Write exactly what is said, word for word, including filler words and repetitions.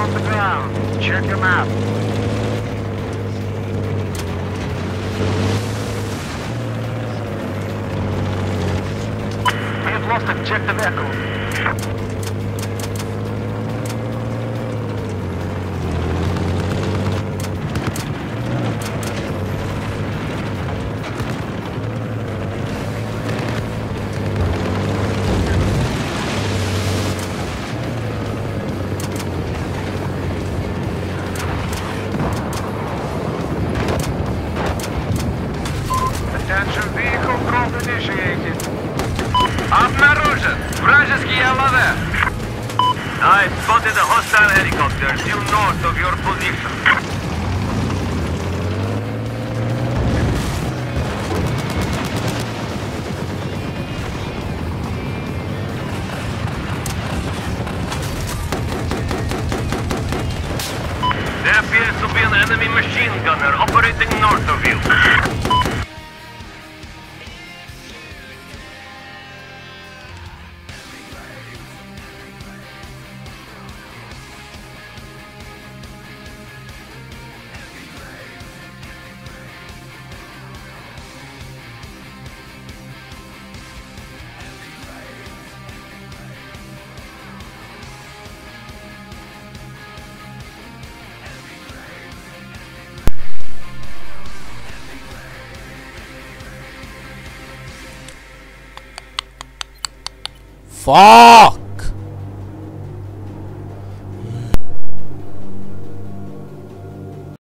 on the ground. Check him out. We have lost objective Echo. Attention, vehicle drop initiated. Обнаружен! Вражеский эл а вэ! I spotted a hostile helicopter due north of your position. There appears to be an enemy machine gunner operating north of you. Fuck!